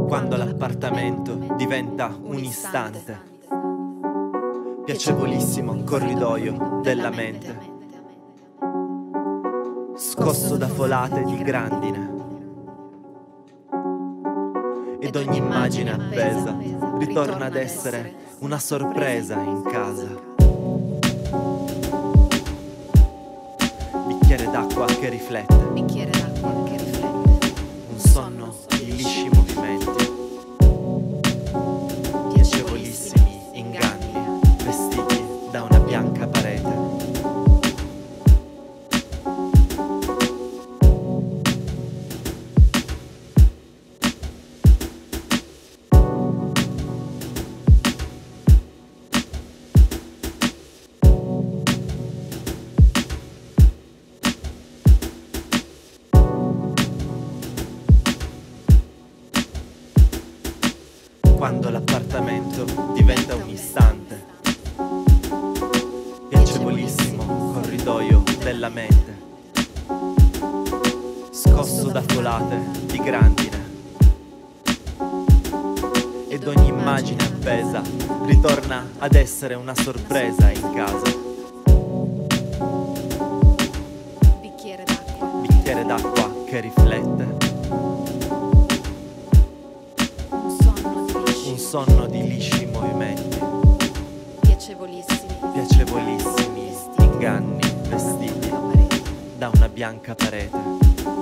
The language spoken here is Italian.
Quando l'appartamento diventa un istante, piacevolissimo corridoio della mente, scosso da folate di grandine, ed ogni immagine appesa ritorna ad essere una sorpresa in casa. Bicchiere d'acqua che riflette, un sonno di lisci movimenti, piacevolissimi inganni vestiti da una bianca parete. Quando l'appartamento diventa un istante, piacevolissimo corridoio della mente, scosso da folate di grandine, ed ogni immagine appesa ritorna ad essere una sorpresa in casa. Bicchiere d'acqua che riflette, un sonno di lisci movimenti, piacevolissimi inganni vestiti da una bianca parete.